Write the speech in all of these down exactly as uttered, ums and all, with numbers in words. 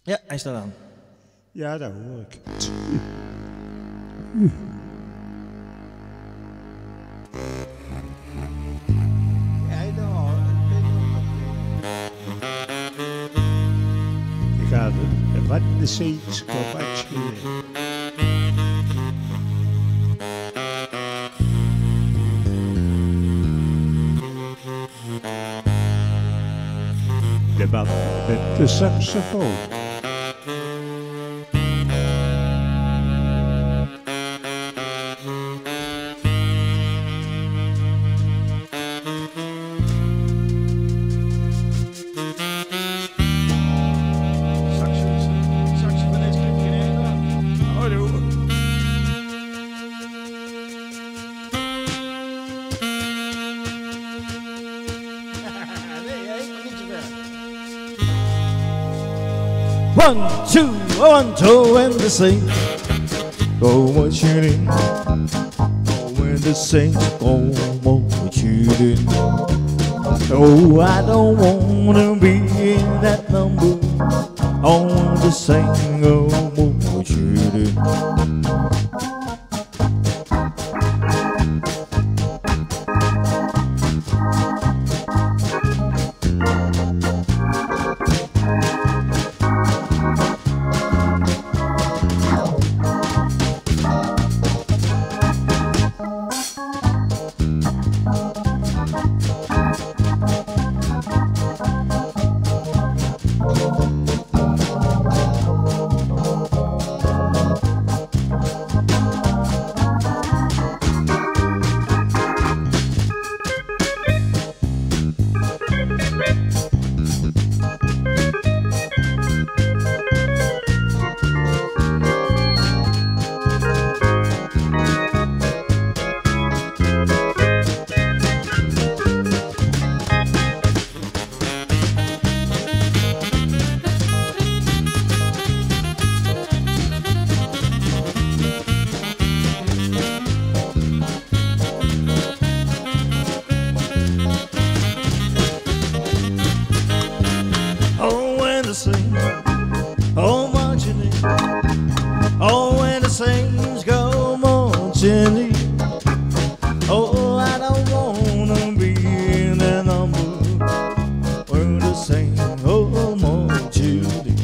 Ja, hij staat aan. Ja, dat hoor ik. Ik ga de wat de seats op uitscheren. De man met de saxofoon. One, two, one, two, and the saints go marching in. Oh, when the saints go marching in. Oh, I don't wanna be in that number. Oh, the saints go marching in. Oh, marching in. Oh, when the saints go marching in. Oh, I don't wanna be in that number when the saints go marching in.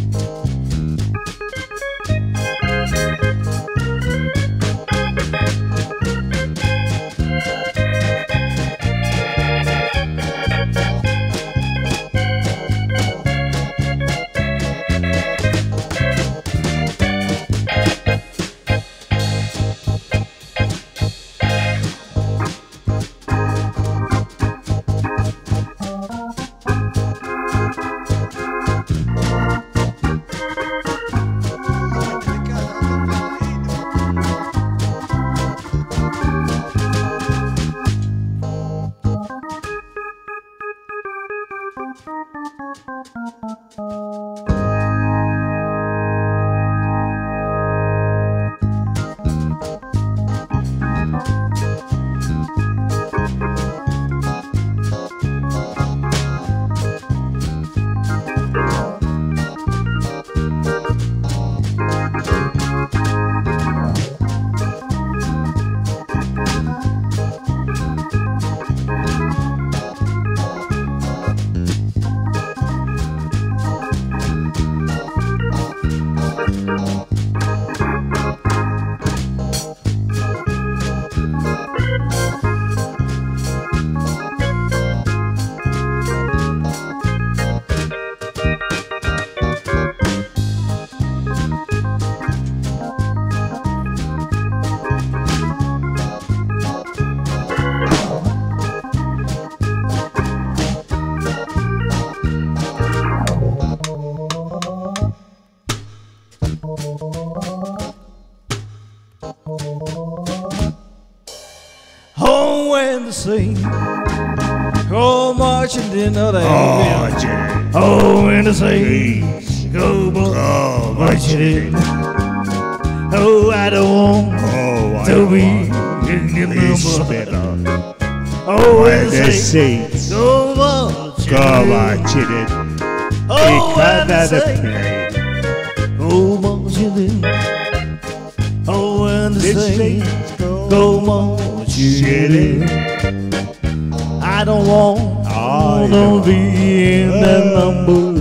Oh, when the saints go marching in the day. Oh, when the saints go marching in. Oh, I don't want oh, to be in the number. Oh, when the saints go marching in. Oh, when the saints chilling. Oh, when the The saints saints go go marching, I don't want I to don't be in that number.